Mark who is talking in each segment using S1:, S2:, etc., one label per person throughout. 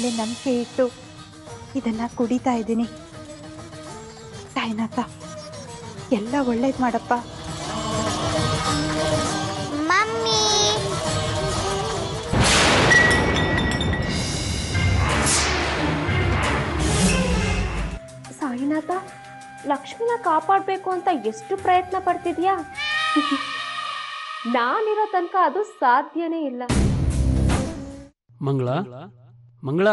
S1: ಮೇಲೆ ನಂಬಿಕೆ ಇಟ್ಟು ಇದನ್ನ ಕುಡಿತಾ ಇದ್ದೀನಿ. ಸಾಯಿನಾಥ ಎಲ್ಲ ಒಳ್ಳೇದು ಮಾಡಪ್ಪ.
S2: ಮಮ್ಮಿ
S3: ಸಾಯಿನಾಥ, ಲಕ್ಷ್ಮಿನ ಕಾಪಾಡಬೇಕು ಅಂತ ಎಷ್ಟು ಪ್ರಯತ್ನ ಪಡ್ತಿದ್ಯಾ? ನಾನಿರೋ ತನಕ ಅದು ಸಾಧ್ಯನೇ ಇಲ್ಲ.
S4: ಮಂಗಳ ಮಂಗಳ,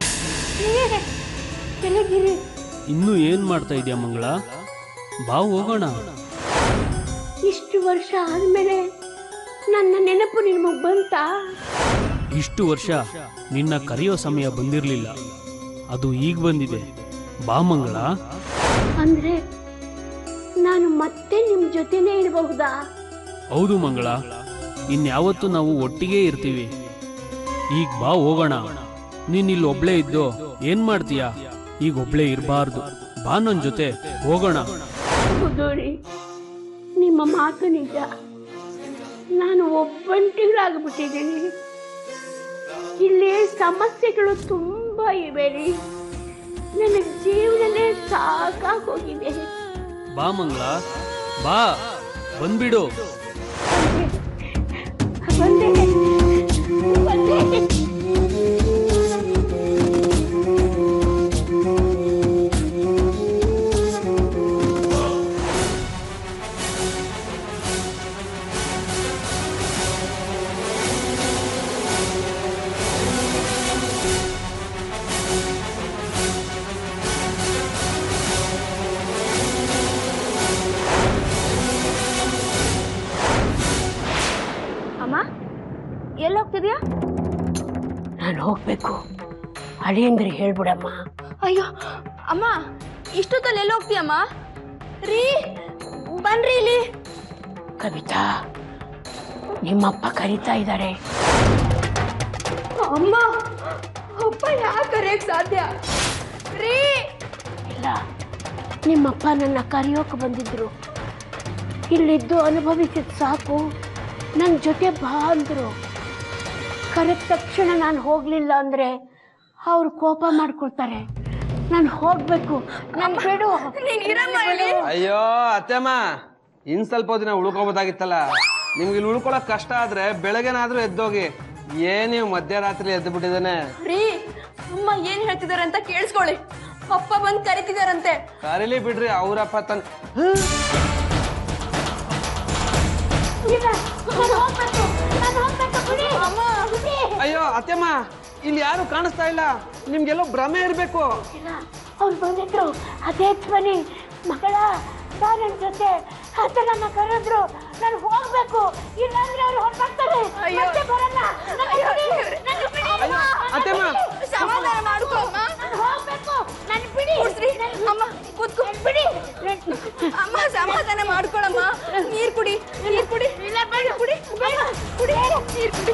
S3: ಕೆಳಗಿರಿ.
S4: ಇನ್ನೂ ಏನ್ ಮಾಡ್ತಾ ಇದೀಯ ಮಂಗಳ? ಬಾ ಹೋಗೋಣ.
S3: ಇಷ್ಟು ವರ್ಷ ಆದ್ಮೇಲೆ ನನ್ನ ನೆನಪು ನಿಮಗೆ ಬಂತಾ?
S4: ಇಷ್ಟು ವರ್ಷ ನಿನ್ನ ಕರೆಯೋ ಸಮಯ ಬಂದಿರಲಿಲ್ಲ, ಅದು ಈಗ ಬಂದಿದೆ. ಬಾ ಮಂಗಳ.
S3: ಅಂದ್ರೆ ನಾನು ಮತ್ತೆ ನಿಮ್ ಜೊತೆನೇ ಇರಬಹುದಾ?
S4: ಹೌದು ಮಂಗಳ, ಇನ್ಯಾವತ್ತು ನಾವು ಒಟ್ಟಿಗೆ ಇರ್ತೀವಿ. ಈಗ ಬಾ ಹೋಗೋಣ. ನೀನ್ ಇಲ್ಲಿ ಒಬ್ಳೇ ಇದ್ದು ಏನ್ ಮಾಡ್ತೀಯಾ? ಈಗ ಒಬ್ಳೇ ಇರಬಾರ್ದು. ಬಾ ನನ್ ಜೊತೆ ಹೋಗೋಣ.
S3: ಹೌದು ರೀ, ನಿಮ್ಮ ಮಾತು ನಿಜ. ನಾನು ಒಬ್ಬಂಟಿಗಳಾಗ್ಬಿಟ್ಟಿದ್ದೀನಿ. ಇಲ್ಲಿ ಸಮಸ್ಯೆಗಳು ತುಂಬಾ ಇವೆ ರೀ. ನನ್ನ ಜೀವನನೇ ಸಾಕಾಗೋಗಿದೆ.
S4: ಬಾ ಮಂಗಳ, ಬಾ, ಬಂದ್ಬಿಡು.
S3: ಬಂದೆ ಬಂದೆ. ಎಲ್ಲೋಗ್ತಿದ್ಯಾ?
S5: ನಾನು ಹೋಗ್ಬೇಕು. ಅಳಿಯಂದ್ರೆ ಹೇಳ್ಬಿಡಮ್ಮ.
S3: ಅಯ್ಯೋ ಅಮ್ಮ, ಇಷ್ಟೊತ್ತಲ್ಲಿ ಎಲ್ಲ ಹೋಗ್ತೀಯಮ್ಮ? ರೀ ಬನ್ರಿ ಇಲ್ಲಿ.
S5: ಕವಿತಾ, ನಿಮ್ಮಪ್ಪ ಕರೀತಾ ಇದ್ದಾರೆ.
S3: ಅಮ್ಮ, ಅಪ್ಪ ಯಾಕೆ ಕರೆಯಕ್ ಸಾಧ್ಯ? ರೀ
S5: ಇಲ್ಲ, ನಿಮ್ಮಪ್ಪ ನನ್ನ ಕರೆಯೋಕೆ ಬಂದಿದ್ರು. ಇಲ್ಲಿದ್ದು ಅನುಭವಿಸಿದ ಸಾಕು, ನನ್ನ ಜೊತೆ ಬಾ ಅಂದ್ರು. ಕರೆದ ತಕ್ಷಣ ನಾನು ಹೋಗ್ಲಿಲ್ಲ ಅಂದ್ರೆ ಅವ್ರು ಕೋಪ ಮಾಡ್ಕೊಳ್ತಾರೆ. ನಾನು ಹೋಗ್ಬೇಕು, ನಾನು ಬಿಡು.
S6: ಅಯ್ಯೋ ಅತ್ತೆಮ್ಮ, ಇನ್ ಸ್ವಲ್ಪ ದಿನ ಉಳ್ಕೋಬೋದಾಗಿತ್ತಲ್ಲ. ನಿಮ್ಗೆ ಇಲ್ಲಿ ಉಳ್ಕೊಳಕ್ ಕಷ್ಟ ಆದ್ರೆ ಬೆಳಗ್ಗೆನಾದ್ರೂ ಎದ್ದೋಗಿ. ಏನ್ ನೀವು ಮಧ್ಯರಾತ್ರಿ ಎದ್ದು ಬಿಟ್ಟಿದ್ದಾನೆ?
S3: ರೀ, ಅಮ್ಮ ಏನ್ ಹೇಳ್ತಿದಾರೆ ಅಂತ ಕೇಳಿಸ್ಕೊಳ್ಳಿ. ಅಪ್ಪ ಬಂದ್ ಕರಿತಿದಾರಂತೆ.
S6: ಕರೀಲಿ ಬಿಡ್ರಿ, ಅವ್ರಪ್ಪ ತನ್. ಅಯ್ಯೋ ಅತ್ತೆಮ್ಮ, ಇಲ್ಲಿ ಯಾರು ಕಾಣಿಸ್ತಾ ಇಲ್ಲ. ನಿಮ್ಗೆಲ್ಲೋ ಭ್ರಮೆ ಇರ್ಬೇಕು.
S5: ಅವ್ರು ಬಂದಿದ್ರು, ಅದೇ ಧ್ವನಿ. ಮಗಳ ನನ್ನ ಜೊತೆ ಅಂತ ನನ್ನ ಕರೆದ್ರು. ನಾನು ಹೋಗ್ಬೇಕು, ಇಲ್ಲಾಂದ್ರೆ ಅವ್ರು ಹೊರಟಾಗ್ತಾರೆ. ಮತ್ತೆ ಬರಲ್ಲ.
S6: ಅತ್ತೆಮ್ಮ,
S3: ಸಮಾಧಾನ ಮಾಡ್ಕೊ ಅಮ್ಮ.
S5: ಹೋಗ್ಬೇಕು, ನಾನು ಬಿಡಿ.
S3: ಅಮ್ಮ ಕೂತ್ಕೊ, ಬಿಡಿ ಅಮ್ಮ. ಸಮಾಧಾನ ಮಾಡ್ಕೊಳಮ್ಮ. ನೀರ್ ಕುಡಿ, ನೀರ್ ಕುಡಿ. ಇಲ್ಲ ಬೇಡ, ಕುಡಿ ಕುಡಿ, ನೀರ್ ಕುಡಿ.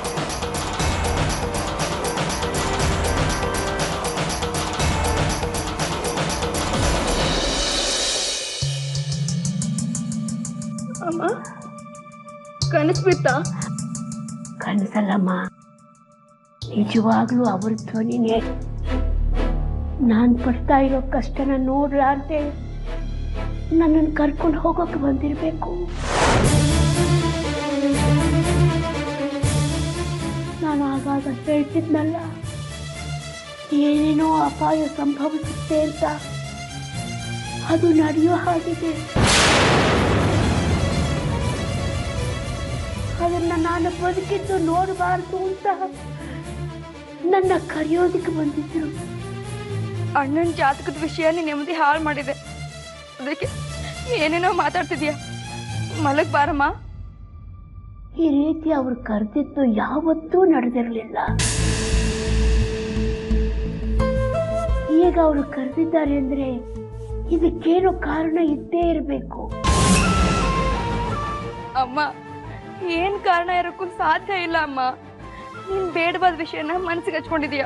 S3: ಅಮ್ಮ, ಕನಸು ಬಿತ್ತ?
S5: ಕನಸಲ್ಲಮ್ಮ, ನಿಜವಾಗ್ಲೂ ಅವ್ರ ಧ್ವನಿನೇ. ನಾನು ಪಡ್ತಾ ಇರೋ ಕಷ್ಟನ ನೋಡ್ರ ಅಂತೆ ನನ್ನನ್ನು ಕರ್ಕೊಂಡು ಹೋಗೋಕೆ ಬಂದಿರಬೇಕು. ನಾನು ಆಗಾಗ ಹೇಳ್ತಿದ್ನಲ್ಲ, ಏನೇನೋ ಅಪಾಯ ಸಂಭವಿಸುತ್ತೆ ಅಂತ. ಅದು ನಡೆಯೋ ಹಾಗಿದೆ. ಅದನ್ನ ನಾನು ಬದುಕಿದ್ದು ನೋಡಬಾರ್ದು ಅಂತ ನನ್ನ ಕರೆಯೋದಕ್ಕೆ ಬಂದಿದ್ರು.
S3: ಅಣ್ಣನ ಜಾತಕದ ವಿಷಯ ನೆಮ್ಮದಿ ಹಾಳು ಮಾಡಿದೆ. ಅದಕ್ಕೆ ಏನೇನೋ ಮಾತಾಡ್ತಿದ್ಯಾ. ಮಲಗ್ ಬಾರಮ್ಮ.
S5: ಈ ರೀತಿ ಅವ್ರು ಕರೆದಿದ್ದು ಯಾವತ್ತೂ ನಡೆದಿರಲಿಲ್ಲ. ಈಗ ಅವರು ಕರೆದಿದ್ದಾರೆ ಅಂದ್ರೆ ಇದಕ್ಕೇನೋ ಕಾರಣ ಇದ್ದೇ ಇರಬೇಕು.
S3: ಅಮ್ಮ, ಏನ್ ಕಾರಣ ಇರೋಕ್ಕೂ ಸಾಧ್ಯ ಇಲ್ಲ ಅಮ್ಮ. ನೀನ್ ಬೇಡವಾದ ವಿಷಯನ ಮನಸ್ಸಿಗೆ ಹಚ್ಕೊಂಡಿದೀಯ.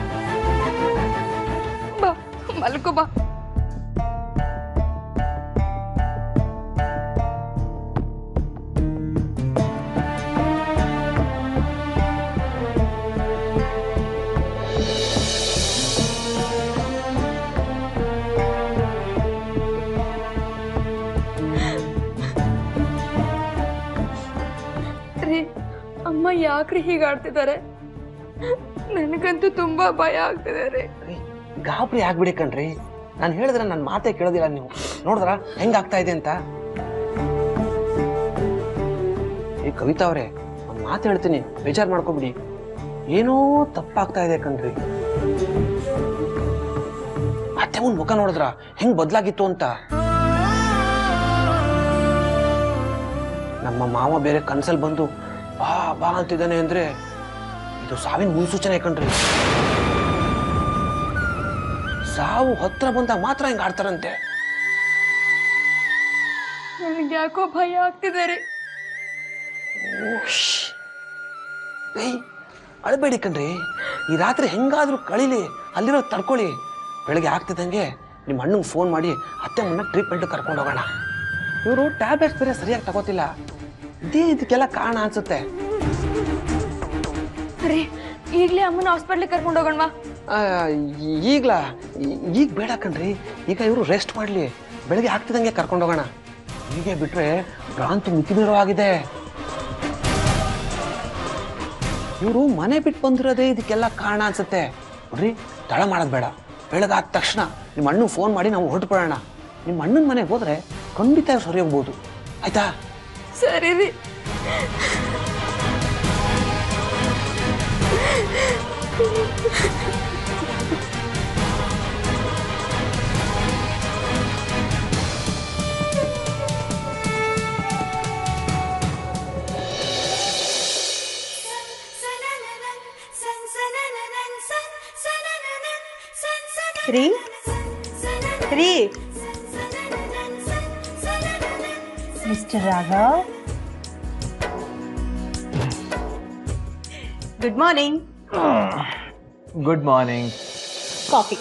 S3: ಬಾ, ಮಲ್ಕೋ ಬಾ. ಯಾಕ್ರಿ ಹೀಗಾಡ್ತಿದ್ದಾರೆ? ನನಗಂತೂ ತುಂಬಾ ಭಯ ಆಗ್ತಿದೆ ರೀ.
S6: ಗಾಬರಿ ಆಗ್ಬಿಡಿ ಕಣ್ರಿ. ನಾನು ಹೇಳಿದ್ರೆ ನನ್ನ ಮಾತೇ ಕೇಳೋದಿಲ್ಲ ನೀವು. ನೋಡಿದ್ರ ಹೆಂಗಾಗ್ತಾ ಇದೆ ಅಂತ. ಈ ಕವಿತಾ ಅವರೇ, ಒಂದು ಮಾತು ಹೇಳ್ತೀನಿ, ಬೇಜಾರು ಮಾಡ್ಕೊಬಿಡಿ. ಏನೋ ತಪ್ಪಾಗ್ತಾ ಇದೆ ಕಣ್ರಿ. ಅತ್ತೆ ಒಂದು ಮುಖ ನೋಡಿದ್ರ ಹೆಂಗ್ ಬದಲಾಗಿತ್ತು ಅಂತ. ನಮ್ಮ ಮಾವ ಬೇರೆ ಕನ್ಸಲ್ ಬಂದು ಬಾ ಬಾ ಅಂತಿದ್ದಾನೆ ಅಂದ್ರೆ ಇದು ಸಾವಿನ ಮುನ್ಸೂಚನೆ ಕಣ್ರಿ. ಸಾವು ಹತ್ರ ಬಂದಾಗ ಮಾತ್ರ ಹಿಂಗ ಆಡ್ತಾರಂತೆ.
S3: ನನಗೆ ಯಾಕೋ ಭಯ ಆಗ್ತಿದೆ ರೀ.
S6: ಅಳಬೇಡಿ ಕಣ್ರಿ. ಈ ರಾತ್ರಿ ಹೆಂಗಾದ್ರೂ ಕಳೀಲಿ, ಅಲ್ಲಿರೋ ತಡ್ಕೊಳ್ಳಿ. ಬೆಳಗ್ಗೆ ಆಗ್ತಿದ್ದಂಗೆ ನಿಮ್ಮ ಅಣ್ಣಂಗೆ ಫೋನ್ ಮಾಡಿ ಅತ್ತೆ ಮುನ್ನ ಟ್ರೀಟ್ಮೆಂಟ್ ಕರ್ಕೊಂಡು ಹೋಗೋಣ. ಇವರು ಟ್ಯಾಬ್ಲೆಟ್ಸ್ ಬೇರೆ ಸರಿಯಾಗಿ ತಗೋತಿಲ್ಲ. ಇದೇ ಇದಕ್ಕೆಲ್ಲ ಕಾರಣ ಅನ್ಸುತ್ತೆ.
S3: ರೀ, ಈಗಲೇ ಅಮ್ಮನ ಹಾಸ್ಪಿಟ್ಲಿಗೆ ಕರ್ಕೊಂಡು ಹೋಗೋಣವಾ?
S6: ಈಗ್ಲಾ? ಈಗ ಬೇಡ ಕಣ್ರಿ. ಈಗ ಇವರು ರೆಸ್ಟ್ ಮಾಡ್ಲಿ, ಬೆಳಗ್ಗೆ ಆಗ್ತಿದಂಗೆ ಕರ್ಕೊಂಡು ಹೋಗೋಣ. ಹೀಗೆ ಬಿಟ್ರೆ ಭ್ರಾಂತು ಮಿತಿಮೀರೋ ಆಗಿದೆ. ಇವರು ಮನೆ ಬಿಟ್ಟು ಬಂದಿರೋದೇ ಇದಕ್ಕೆಲ್ಲ ಕಾರಣ ಅನ್ಸುತ್ತೆ. ನೋಡ್ರಿ, ತಡ ಮಾಡೋದು ಬೇಡ. ಬೆಳಗಾದ ತಕ್ಷಣ ನಿಮ್ಮ ಅಣ್ಣಗೆ ಫೋನ್ ಮಾಡಿ ನಾವು ಹೊರಟು ಬಿಡೋಣ. ನಿಮ್ಮ ಅಣ್ಣನ ಮನೆಗೆ ಹೋದ್ರೆ ಖಂಡಿತ ಸರಿ ಹೋಗ್ಬೋದು. ಆಯ್ತಾ?
S3: ಸರಿ ರೀ.
S1: ರೀ ರೀ, mister Raghav, good morning.
S2: Good morning.
S1: Coffee.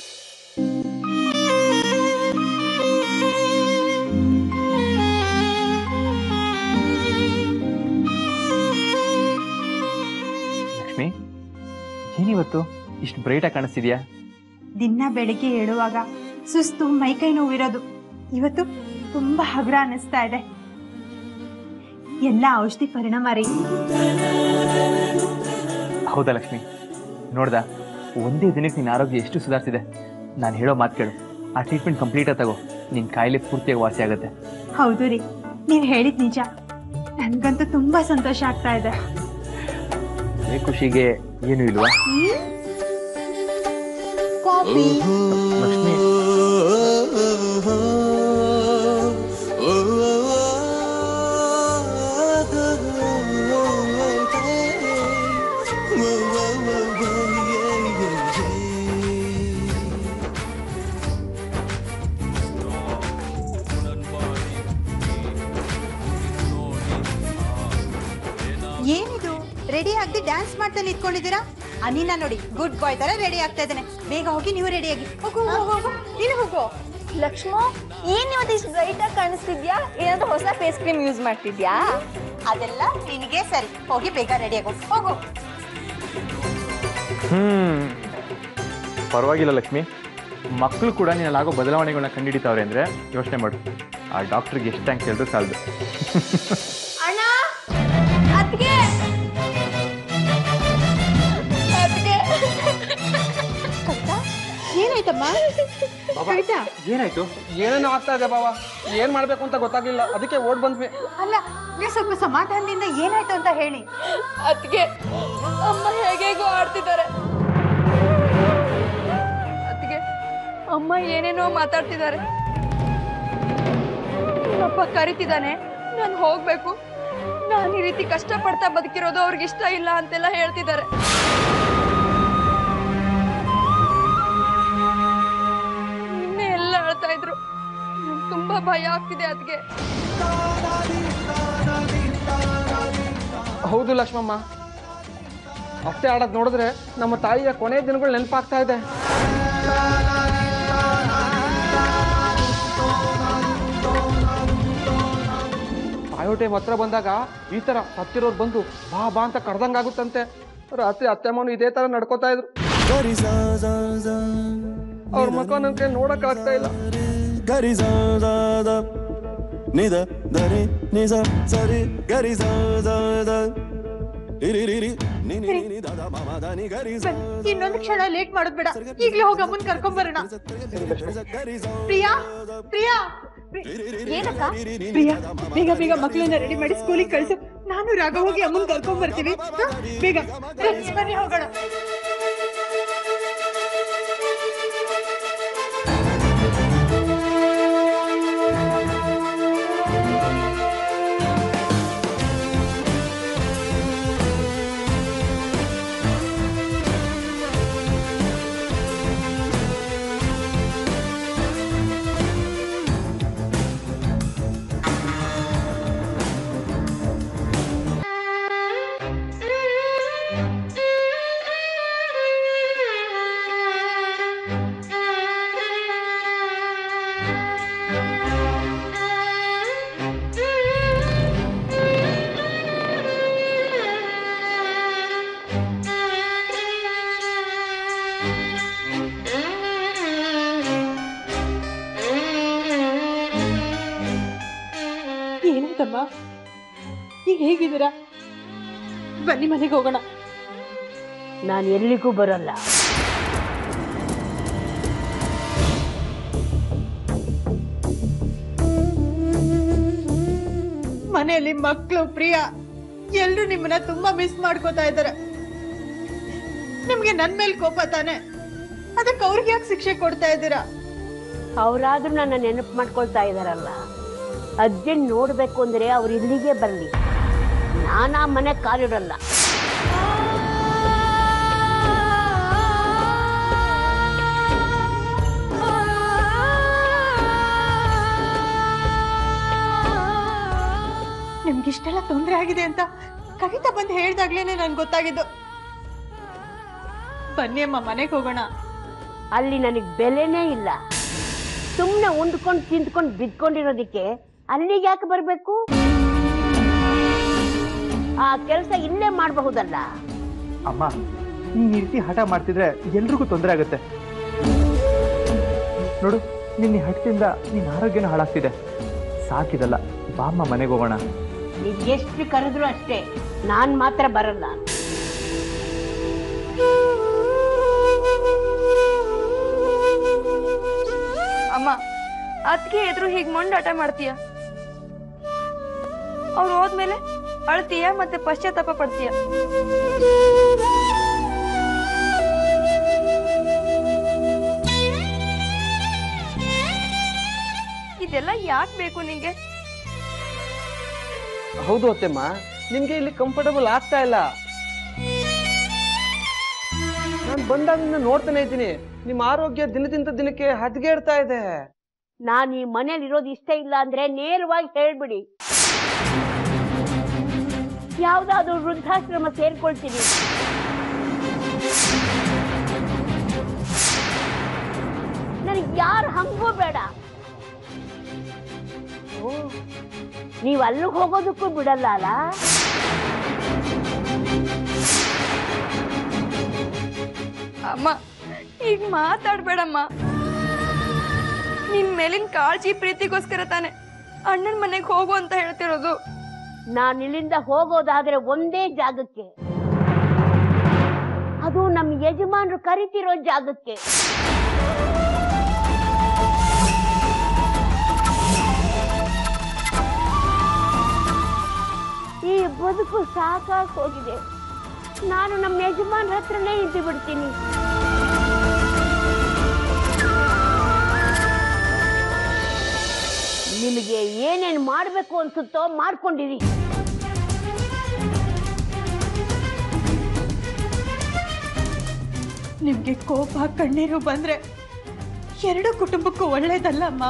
S2: Lakshmi, ಏನಿವತ್ತು ಇಷ್ಟು ಬ್ರೈಟಾಗಿ ಕಾಣಿಸ್ತಿದ್ಯಾ?
S1: ದಿನ ಬೆಳಿಗ್ಗೆ ಹೇಳುವಾಗ ಸುಸ್ತು, ಮೈಕೈ ನೋವಿರೋದು. ಇವತ್ತು ತುಂಬಾ ಹಗುರ ಅನ್ನಿಸ್ತಾ ಇದೆ. ಎಲ್ಲ ಔಷಧಿ ಪರಿಣಾಮ ರೀ.
S2: ಹೌದಾ ಲಕ್ಷ್ಮಿ? ನೋಡ್ದ, ಒಂದೇ ದಿನಕ್ಕೆ ನಿನ್ನ ಆರೋಗ್ಯ ಎಷ್ಟು ಸುಧಾರಿಸಿದೆ. ನಾನು ಹೇಳೋ ಮಾತು ಕೇಳು, ಆ ಟ್ರೀಟ್ಮೆಂಟ್ ಕಂಪ್ಲೀಟಾಗಿ ತಗೋ. ನಿನ್ನ ಕಾಯಿಲೆ ಪೂರ್ತಿಯಾಗಿ ವಾಸಿ ಆಗುತ್ತೆ.
S1: ಹೌದು ರೀ, ನೀವು ಹೇಳಿದ ನಿಜ. ನನ್ಗಂತೂ ತುಂಬಾ ಸಂತೋಷ ಆಗ್ತಾ ಇದೆ.
S2: ಈ ಖುಷಿಗೆ ಏನು ಇಲ್ವಾ?
S1: ಕಾಫಿ.
S2: ಲಕ್ಷ್ಮಿ,
S1: ಏನಿದು, ರೆಡಿ ಆಗದೆ ಡ್ಯಾನ್ಸ್ ಮಾಡ್ತಾ ನಿಂತ್ಕೊಂಡಿದ್ದೀರಾ? ಅನಿನ ನೋಡಿ, ಗುಡ್ ಬಾಯ್ ತರ ರೆಡಿ ಆಗ್ತಾ ಇದ್ದಾನೆ. ಬೇಗ ಹೋಗಿ ನೀವು ರೆಡಿಯಾಗಿ. ಹೋಗು ಹೋಗು ಹೋಗು, ನೀನು ಹೋಗು.
S3: ಲಕ್ಷ್ಮ, ಏನ್ ಇವತ್ತು ಇಷ್ಟು ಬ್ರೈಟ್ ಆಗಿ ಕಾಣಿಸ್ತಿದ್ಯಾ? ಏನಾದ್ರು ಹೊಸ ಫೇಸ್ ಕ್ರೀಮ್ ಯೂಸ್ ಮಾಡ್ತಿದ್ಯಾ?
S1: ಅದೆಲ್ಲ ನಿನಗೆ ಸರಿ. ಹೋಗಿ ಬೇಗ ರೆಡಿಯಾಗಿ ಹೋಗು.
S2: ಪರವಾಗಿಲ್ಲ ಲಕ್ಷ್ಮಿ. ಮಕ್ಕಳು ಕೂಡ ನೀನಲ್ಲಾಗೋ ಬದಲಾವಣೆಗಳನ್ನ ಕಂಡುಹಿಡಿತಾವ್ರೆ ಅಂದರೆ ಯೋಚನೆ ಮಾಡು. ಆ ಡಾಕ್ಟ್ರಿಗೆ ಎಷ್ಟು ಥ್ಯಾಂಕ್ಸ್ ಹೇಳಿದ್ರು ಸಾಲದು.
S3: ಅಣ್ಣ, ಅದ್ಗೆ
S1: ಏನಾಯ್ತಮ್ಮ? ಕವಿತಾ,
S2: ಏನಾಯ್ತು?
S6: ಏನೇನೋ ಆಗ್ತಾ ಇದೆ ಬಾವ. ಏನ್ ಮಾಡ್ಬೇಕು ಅಂತ ಗೊತ್ತಾಗ್ಲಿಲ್ಲ, ಅದಕ್ಕೆ ಓಡ್ ಬಂದ್ವಿ.
S1: ಅಲ್ಲ, ನೀವು ಸ್ವಲ್ಪ ಸಮಾಧಾನದಿಂದ ಏನಾಯ್ತು ಅಂತ ಹೇಳಿ.
S3: ಅದ್ಗೆ ಅಮ್ಮ ಹೇಗೇಗೋ ಆಡ್ತಿದ್ದಾರೆ. ಅದ್ಗೆ ಅಮ್ಮ ಏನೇನೋ ಮಾತಾಡ್ತಿದ್ದಾರೆ. ಅಪ್ಪ ಕರಿತಿದ್ದಾನೆ, ನಾನು ಹೋಗ್ಬೇಕು. ನಾನು ಈ ರೀತಿ ಕಷ್ಟಪಡ್ತಾ ಬದುಕಿರೋದು ಅವ್ರಿಗೆ ಇಷ್ಟ ಇಲ್ಲ ಅಂತೆಲ್ಲ ಹೇಳ್ತಿದ್ದಾರೆ. ನಿನ್ನೆ ಎಲ್ಲ ಹೇಳ್ತಾ ಇದ್ರು. ತುಂಬಾ ಭಯ ಆಗ್ತಿದೆ ಅದ್ಗೆ.
S6: ಹೌದು ಲಕ್ಷ್ಮಮ್ಮ, ಅತ್ತೆ ಆಡೋದು ನೋಡಿದ್ರೆ ನಮ್ಮ ತಾಯಿಯ ಕೊನೆ ದಿನಗಳು ನೆನಪಾಗ್ತಾ ಇದೆ. ಸಾಯೋ ಟೈಮ್ ಹತ್ರ ಬಂದಾಗ ಈ ತರ ಸತ್ತಿರೋರು ಬಂದು ಬಾ ಬಾ ಅಂತ ಕರ್ದಂಗಾಗುತ್ತಂತೆ. ರಾತ್ರಿ ಅತ್ತೆಮ್ಮನು ಇದೇ ತರ ನಡ್ಕೋತಾ ಇದ್ರು. ಅವ್ರ ಮುಖ ನನ್ಗೆ ನೋಡಕ್ ಆಗ್ತಾ ಇಲ್ಲ.
S7: ನಿದ ದರೆ ನಿಜ ಸರಿ ಗರಿ
S1: ಇನ್ನೊಂದು ಕ್ಷಣ ಲೇಟ್ ಮಾಡೋದ್ ಬೇಡ, ಈಗ್ಲೇ ಹೋಗಿ ಅಮ್ಮನ್ ಕರ್ಕೊಂಡ್ ಬರೋಣ. ಪ್ರಿಯಾ, ಪ್ರಿಯಾ,
S3: ಏನಕ್ಕ?
S1: ಪ್ರಿಯಾ, ಬೇಗ ಬೇಗ ಮಕ್ಕಳನ್ನ ರೆಡಿ ಮಾಡಿ ಸ್ಕೂಲಿಗೆ ಕಳ್ಸು. ನಾನು ರಾಗ ಹೋಗಿ ಅಮ್ಮನ್ ಕರ್ಕೊಂಡ್ ಬರ್ತೀವಿ. ಬೇಗ ಬನ್ನಿ ಹೋಗೋಣ. ಏನಂತಮ್ಮ, ಈಗ ಹೇಗಿದ್ದೀರಾ? ಬನ್ನಿ ಮನೆಗೆ ಹೋಗೋಣ.
S5: ನಾನು ಎಲ್ಲಿಗೂ ಬರಲ್ಲ.
S1: ಮನೆಯಲ್ಲಿ ಮಕ್ಕಳು, ಪ್ರಿಯಾ ಎಲ್ರು ನಿಮ್ಮನ್ನ ತುಂಬಾ ಮಿಸ್ ಮಾಡ್ಕೋತಾ ಇದ್ದಾರೆ. ನಿಮ್ಗೆ ನನ್ ಮೇಲೆ ಕೋಪ ತಾನೆ? ಅದಕ್ಕೆ ಅವ್ರಿಗೆ ಯಾಕೆ ಶಿಕ್ಷೆ ಕೊಡ್ತಾ ಇದ್ದೀರಾ?
S5: ಅವರಾದ್ರೂ ನನ್ನ ನೆನಪು ಮಾಡ್ಕೊಳ್ತಾ ಇದಾರಲ್ಲ. ಅಜ್ಜನ್ ನೋಡ್ಬೇಕು ಅಂದ್ರೆ ಅವ್ರು ಇಲ್ಲಿಗೆ ಬರ್ಲಿ, ನಾನಾ ಮನೆ ಕಾಲಿಡಲ್ಲ.
S1: ನಿಮ್ಗಿಷ್ಟೆಲ್ಲ ತೊಂದರೆ ಆಗಿದೆ ಅಂತ ಕವಿತಾ ಬಂದು ಹೇಳ್ದಾಗ್ಲೇನೆ ನನ್ಗೆ ಗೊತ್ತಾಗಿದ್ದು. ಬನ್ನಿ ಅಮ್ಮ, ಮನೆಗೆ ಹೋಗೋಣ.
S5: ಅಲ್ಲಿ ನನಗೆ ಬೆಲೆನೇ ಇಲ್ಲ. ಸುಮ್ಮನೆ ಉಂಡ್ಕೊಂಡು ತಿಂದ್ಕೊಂಡು ಬಿದ್ಕೊಂಡಿರೋದಿಕ್ಕೆ ಅಲ್ಲಿಗೆ ಯಾಕೆ ಬರ್ಬೇಕು? ಆ ಕೆಲಸ ಇಲ್ಲೇ ಮಾಡಬಹುದಲ್ಲ.
S2: ಅಮ್ಮ, ನೀನ್ ಈ ರೀತಿ ಹಠ ಮಾಡ್ತಿದ್ರೆ ಎಲ್ರಿಗೂ ತೊಂದರೆ ಆಗುತ್ತೆ. ನೋಡು, ನಿನ್ನ ಹಠದಿಂದ ನಿನ್ನ ಆರೋಗ್ಯನ ಹಾಳಾಗ್ತಿದೆ. ಸಾಕಿದಲ್ಲ, ಬಾಮ್ಮ ಮನೆಗೆ ಹೋಗೋಣ.
S5: ನೀವ್ ಎಷ್ಟು ಕರೆದ್ರು ಅಷ್ಟೇ, ನಾನ್ ಮಾತ್ರ ಬರಲ್ಲ.
S3: ಅಮ್ಮ, ಅದಕ್ಕೆ ಎದುರು ಹೀಗೆ ಮೊಂಡಾಟ ಮಾಡ್ತೀಯ? ಅವ್ರು ಹೋದ್ಮೇಲೆ ಅಳ್ತೀಯ, ಮತ್ತೆ ಪಶ್ಚಾತ್ತಾಪ ಪಡ್ತೀಯ. ಇದೆಲ್ಲ ಯಾಕೆ ಬೇಕು ನಿಂಗೆ?
S6: ಹೌದು ಅತ್ತೆಮ್ಮ, ನಿಮ್ಗೆ ಇಲ್ಲಿ ಕಂಫರ್ಟಬಲ್ ಆಗ್ತಾ ಇಲ್ಲ. ನಾನು ಬಂದಾಗಿಂದ ನೋಡ್ತಾನೆ ಇದ್ದೀನಿ, ನಿಮ್ಮ ಆರೋಗ್ಯ ದಿನದಿಂದ ದಿನಕ್ಕೆ ಹದಗೆಡ್ತಾ ಇದೆ.
S5: ನಾನ್ ಈ ಮನೇಲಿ ಇರೋದು ಇಷ್ಟ ಇಲ್ಲ ಅಂದ್ರೆ ನೇರವಾಗಿ ಹೇಳ್ಬಿಡಿ. ಯಾವ್ದಾದ್ರು ವೃದ್ಧಾಶ್ರಮ ಸೇರ್ಕೊಳ್ತೀನಿ. ನನಗೆ ಯಾರು ಹಂಗೂ ಬೇಡ. ನೀವ್ ಅಲ್ಲಿಗೆ ಹೋಗೋದಕ್ಕೂ ಬಿಡಲ್ಲ ಅಲ್ಲ?
S3: ಅಮ್ಮ, ಈಗ ಮಾತಾಡ್ಬೇಡಮ್ಮ. ನಿನ್ ಮೇಲಿನ ಕಾಳಜಿ ಪ್ರೀತಿಗೋಸ್ಕರ ತಾನೆ ಅಣ್ಣನ ಮನೆಗೆ ಹೋಗು ಅಂತ ಹೇಳ್ತಿರೋದು.
S5: ನಾನು ಇಲ್ಲಿಂದ ಹೋಗೋದಾದ್ರೆ ಒಂದೇ ಜಾಗಕ್ಕೆ, ಅದು ನಮ್ಮ ಯಜಮಾನ್ರು ಕರಿತಿರೋ ಜಾಗಕ್ಕೆ. ಈ ಬದುಕು ಸಾಕಾಗಿ ಹೋಗಿದೆ. ನಾನು ನಮ್ಮ ಯಜಮಾನ್ರ ಹತ್ರನೇ ಇದ್ದು ಬಿಡ್ತೀನಿ. ನಿಮಗೆ ಏನೇನು ಮಾಡಬೇಕು ಅನ್ಸುತ್ತೋ ಮಾಡ್ಕೊಂಡಿರಿ.
S1: ನಿಮ್ಗೆ ಕೋಪ, ಕಣ್ಣೀರು ಬಂದ್ರೆ ಎರಡು ಕುಟುಂಬಕ್ಕೂ ಒಳ್ಳೇದಲ್ಲ ಅಮ್ಮ.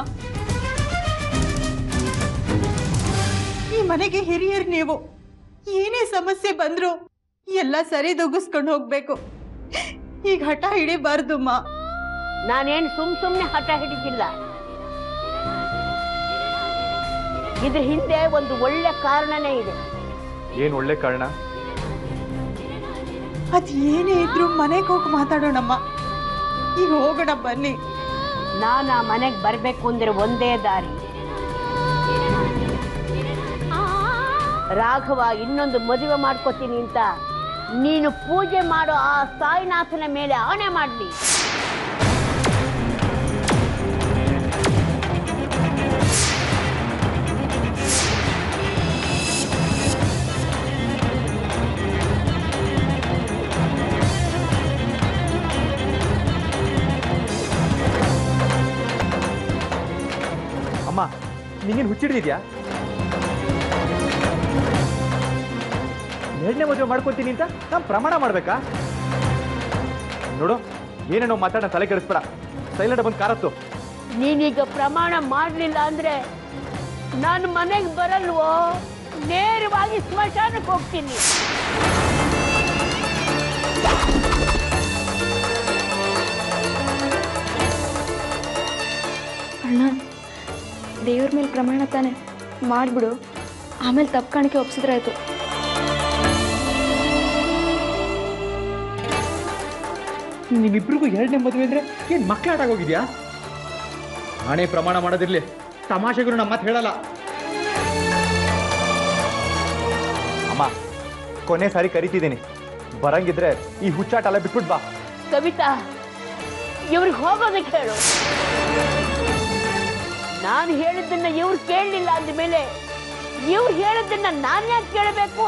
S1: ಈ ಮನೆಗೆ ಹಿರಿಯರು ನೀವು. ಏನೇ ಸಮಸ್ಯೆ ಬಂದ್ರು ಎಲ್ಲ ಸರಿದೂಗಿಸ್ಕೊಂಡು ಹೋಗ್ಬೇಕು. ಈಗ ಹಠ ಹಿಡಿಬಾರ್ದು ಅಮ್ಮ.
S5: ನಾನೇನು ಸುಮ್ನೆ ಹಠ ಹಿಡಿದಿಲ್ಲ. ಇದ್ರ ಹಿಂದೆ ಒಂದು ಒಳ್ಳೆ ಕಾರಣನೇ ಇದೆ.
S2: ಏನ್ ಒಳ್ಳೆ ಕಾರಣ?
S1: ಅದ್ ಏನೇ ಇದ್ರು ಮನೆಗೆ ಹೋಗಿ ಮಾತಾಡೋಣಮ್ಮ. ಈಗ ಹೋಗೋಣ ಬನ್ನಿ.
S5: ನಾನು ಆ ಮನೆಗೆ ಬರ್ಬೇಕು ಅಂದ್ರೆ ಒಂದೇ ದಾರಿ. ರಾಘವ ಇನ್ನೊಂದು ಮದುವೆ ಮಾಡ್ಕೋತೀನಿ ಅಂತ ನೀನು ಪೂಜೆ ಮಾಡೋ ಆ ಸಾಯಿನಾಥನ ಮೇಲೆ ಆಣೆ ಮಾಡಲಿ.
S2: ಅಮ್ಮ, ನಿಂಗೇನು ಹುಚ್ಚಿಡ್ದಿದ್ಯಾ? ಎರಡನೇ ಮದುವೆ ಮಾಡ್ಕೊತೀನಿ ಅಂತ ನಾನು ಪ್ರಮಾಣ ಮಾಡ್ಬೇಕಾ? ನೋಡು, ಏನೇನೋ ಮಾತಾಡ ತಲೆ ಕೆಡಿಸ್ಬೇಡ. ಸೈಲೆಂಟ್ ಬಂದು ಕಾರತ್ತು.
S5: ನೀನೀಗ ಪ್ರಮಾಣ ಮಾಡಲಿಲ್ಲ ಅಂದ್ರೆ ನಾನು ಮನೆಗೆ ಬರಲ್ವೋ, ನೇರವಾಗಿ ಸ್ಮಶಾನಕ್ಕೆ ಹೋಗ್ತೀನಿ.
S3: ಅಣ್ಣ, ದೇವ್ರ ಮೇಲೆ ಪ್ರಮಾಣ ತಾನೆ ಮಾಡಿಬಿಡು, ಆಮೇಲೆ ತಪ್ಪು ಕಾಣಿಕೆ ಒಪ್ಸಿದ್ರಾಯ್ತು.
S2: ನಿಮ್ಮಿಬ್ರಿಗೂ ಎರಡನೇ ಮದುವೆ ಅಂದ್ರೆ ಏನ್ ಮಕ್ಕಳಾಟಾಗೋಗಿದ್ಯಾ? ನಾನೇ ಪ್ರಮಾಣ ಮಾಡೋದಿರ್ಲಿ, ತಮಾಷೆಗೂ ನಮ್ಮ ಮಾತು ಹೇಳಲ್ಲ. ಅಮ್ಮ, ಕೊನೆ ಸಾರಿ ಕರಿತಿದ್ದೀನಿ. ಬರಂಗಿದ್ರೆ ಈ ಹುಚ್ಚಾಟ ಎಲ್ಲ ಬಿಟ್ಬಿಟ್ ಬಾ.
S5: ಕವಿತಾ, ಇವ್ರಿಗೆ ಹೋಗೋದಕ್ಕೆ ಹೇಳು. ನಾನು ಹೇಳಿದ್ದನ್ನ ಇವ್ರು ಕೇಳಲಿಲ್ಲ ಅಂದಮೇಲೆ ಇವ್ರು ಹೇಳಿದ್ದನ್ನ ನಾನು ಯಾಕೆ ಕೇಳಬೇಕು?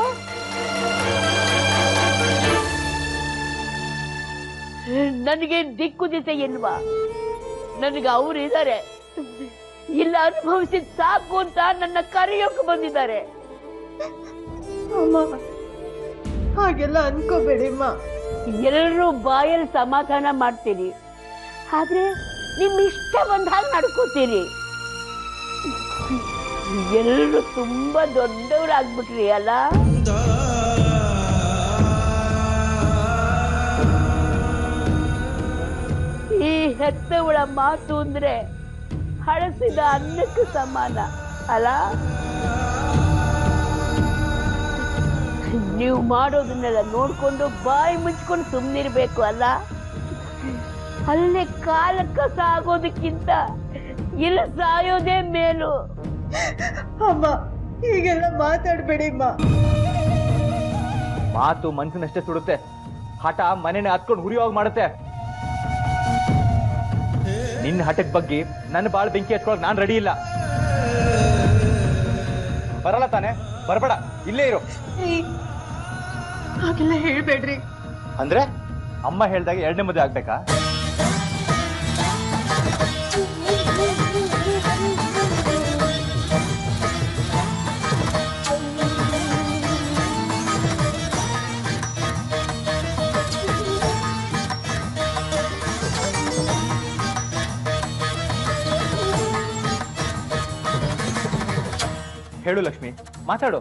S5: ನನಗೆ ದಿಕ್ಕು ದಿಸೆ ಇಲ್ವಾ? ನನಗೆ ಅವ್ರು ಇದ್ದಾರೆ, ಇಲ್ಲ ಅನುಭವಿಸಿದ್ ಸಾಕು ಅಂತ ನನ್ನ ಕರೆಯೋಕೆ ಬಂದಿದ್ದಾರೆ.
S1: ಅಮ್ಮ, ಹಾಗೆಲ್ಲ ಅನ್ಕೋಬೇಡಿಮ್ಮ.
S5: ಎಲ್ಲರೂ ಬಾಯಲ್ಲಿ ಸಮಾಧಾನ ಮಾಡ್ತೀರಿ, ಆದ್ರೆ ನಿಮ್ ಇಷ್ಟ ಬಂದ ಹಾಗೆ ನಡ್ಕೋತೀರಿ. ಎಲ್ಲರೂ ತುಂಬಾ ದೊಡ್ಡವರಾಗ್ಬಿಟ್ರಿ ಅಲ್ಲ? ಈ ಹೆತ್ತವಳ ಮಾತು ಅಂದ್ರೆ ಹಳಸಿದ ಅನ್ನಕ್ಕೆ ಸಮಾನ ಅಲ್ಲ? ನೀವು ಮಾಡೋದನ್ನೆಲ್ಲ ನೋಡ್ಕೊಂಡು ಬಾಯಿ ಮುಚ್ಕೊಂಡು ಸುಮ್ಮನಿರ್ಬೇಕು ಅಲ್ಲ? ಅಲ್ಲೇ ಕಾಲ ಕಸ ಆಗೋದಕ್ಕಿಂತ ಇಲ್ಲಿ ಸಾಯೋದೇ ಮೇಲು.
S1: ಅಮ್ಮ, ಹೀಗೆಲ್ಲ ಮಾತಾಡ್ಬೇಡಿಮ್ಮ.
S2: ಮಾತು ಮನ್ಸಿನಷ್ಟೇ ಸುಡುತ್ತೆ, ಹಠ ಮನೆನೇ ಹತ್ಕೊಂಡು ಹುರಿಯೋಗ ಮಾಡುತ್ತೆ. ನಿನ್ನ ಹಠದ ಬಗ್ಗೆ ನನ್ನ ಬಾಳ್ ಬೆಂಕಿ ಹಚ್ಕೊಳಕ್ ನಾನ್ ರೆಡಿ ಇಲ್ಲ. ಬರಲ್ಲ ತಾನೆ? ಬರ್ಬೇಡ, ಇಲ್ಲೇ ಇರು.
S1: ಹಾಗೆಲ್ಲ ಹೇಳ್ಬೇಡ್ರಿ.
S2: ಅಂದ್ರೆ ಅಮ್ಮ ಹೇಳ್ದಾಗ ಎರಡನೇ ಮದುವೆ ಆಗ್ಬೇಕಾ? ಹೇಳು ಲಕ್ಷ್ಮಿ, ಮಾತಾಡು.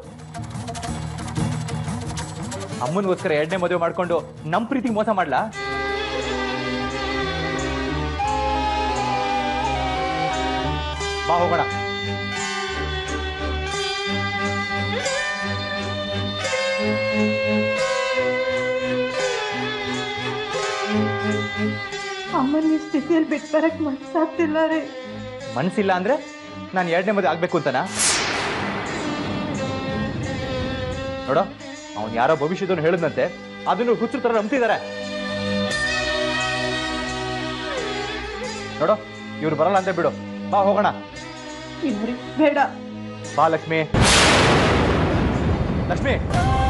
S2: ಅಮ್ಮನಿಗೋಸ್ಕರ ಎರಡನೇ ಮದುವೆ ಮಾಡ್ಕೊಂಡು ನಮ್ ಪ್ರೀತಿಗೆ ಮೋಸ ಮಾಡ್ಲಾ? ಬಾ ಹೋಗೋಣ.
S1: ಅಮ್ಮನ ಈ ಸ್ಥಿತಿಯಲ್ಲಿ ಬಿಟ್ಟು ಬರಕ್ ಮನ್ಸಾಗ್ತಿಲ್ಲ ರೀ.
S2: ಮನ್ಸಿಲ್ಲ ಅಂದ್ರೆ ನಾನು ಎರಡನೇ ಮದುವೆ ಆಗ್ಬೇಕು ಅಂತನಾ? ನೋಡೋ, ಅವನ್ ಯಾರೋ ಭವಿಷ್ಯದವನು ಹೇಳಿದಂತೆ ಅದನ್ನು ಹುಚ್ಚು ತರ ನಂಬ್ತಿದ್ದಾರೆ. ನೋಡೋ, ಇವ್ರು ಬರಲ್ಲ ಅಂತ ಬಿಡು, ಬಾ ಹೋಗೋಣ.
S1: ಇಲ್ರಿ, ಬೇಡ.
S2: ಬಾ ಲಕ್ಷ್ಮಿ. ಲಕ್ಷ್ಮಿ